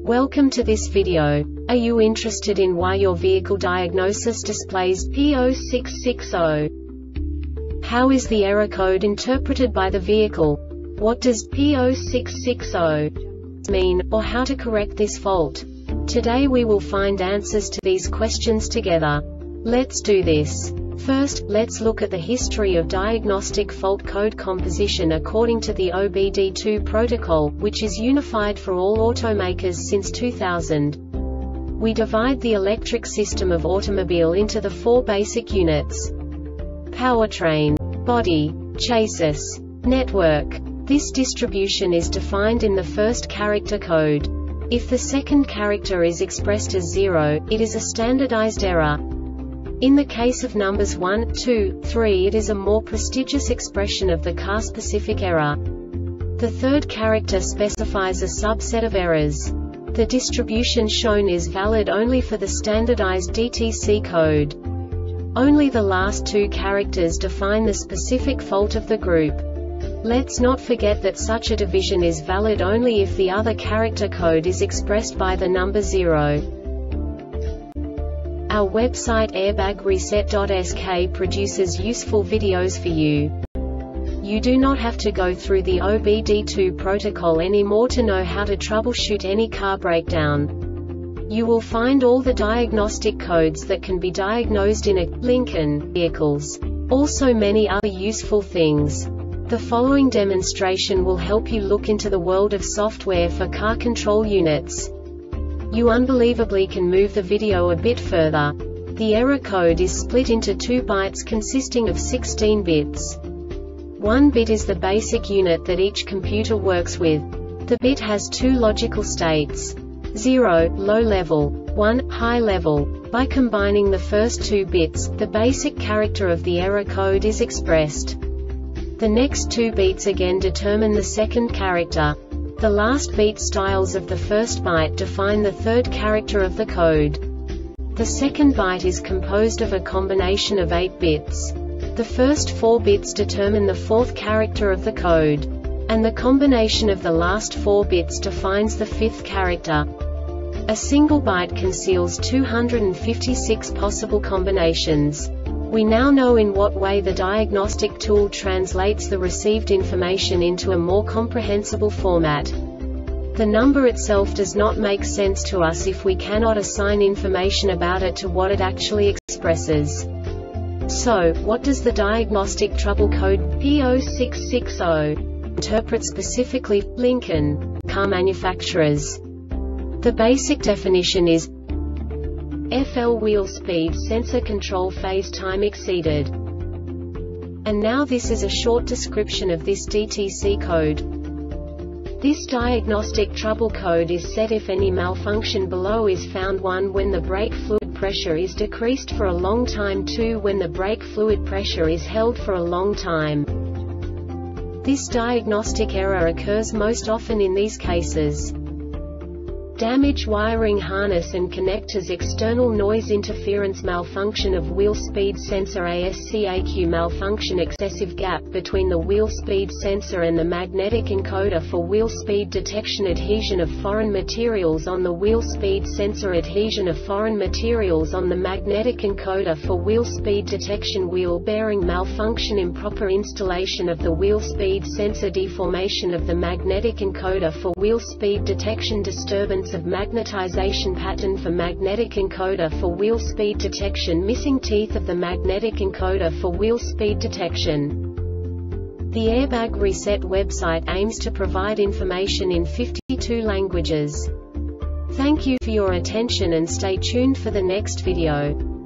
Welcome to this video. Are you interested in why your vehicle diagnosis displays P0660? How is the error code interpreted by the vehicle? What does P0660 mean, or how to correct this fault? Today we will find answers to these questions together. Let's do this. First, let's look at the history of diagnostic fault code composition according to the OBD2 protocol, which is unified for all automakers since 2000. We divide the electric system of automobile into the four basic units: powertrain, body, chassis, network. This distribution is defined in the first character code. If the second character is expressed as 0, it is a standardized error. In the case of numbers 1, 2, 3, it is a more prestigious expression of the car-specific error. The third character specifies a subset of errors. The distribution shown is valid only for the standardized DTC code. Only the last two characters define the specific fault of the group. Let's not forget that such a division is valid only if the other character code is expressed by the number 0. Our website airbagreset.sk produces useful videos for you. You do not have to go through the OBD2 protocol anymore to know how to troubleshoot any car breakdown. You will find all the diagnostic codes that can be diagnosed in a Lincoln vehicles. Also many other useful things. The following demonstration will help you look into the world of software for car control units. You unbelievably can move the video a bit further. The error code is split into 2 bytes consisting of 16 bits. 1 bit is the basic unit that each computer works with. The bit has 2 logical states: 0, low level, 1, high level. By combining the first 2 bits, the basic character of the error code is expressed. The next 2 beats again determine the second character. The last beat styles of the first byte define the third character of the code. The second byte is composed of a combination of 8 bits. The first 4 bits determine the fourth character of the code. And the combination of the last 4 bits defines the fifth character. A single byte conceals 256 possible combinations. We now know in what way the diagnostic tool translates the received information into a more comprehensible format. The number itself does not make sense to us if we cannot assign information about it to what it actually expresses. So, what does the diagnostic trouble code P0660 interpret specifically for Lincoln car manufacturers? The basic definition is FL wheel speed sensor control phase time exceeded. And now this is a short description of this DTC code. This diagnostic trouble code is set if any malfunction below is found: 1, when the brake fluid pressure is decreased for a long time; 2, when the brake fluid pressure is held for a long time. This diagnostic error occurs most often in these cases: damage wiring harness and connectors, external noise interference, malfunction of wheel speed sensor, ASCAQ malfunction, excessive gap between the wheel speed sensor and the magnetic encoder for wheel speed detection, adhesion of foreign materials on the wheel speed sensor, adhesion of foreign materials on the magnetic encoder for wheel speed detection, wheel bearing malfunction, improper installation of the wheel speed sensor, deformation of the magnetic encoder for wheel speed detection, disturbance of magnetization pattern for magnetic encoder for wheel speed detection, missing teeth of the magnetic encoder for wheel speed detection. The Airbag Reset website aims to provide information in 52 languages. Thank you for your attention and stay tuned for the next video.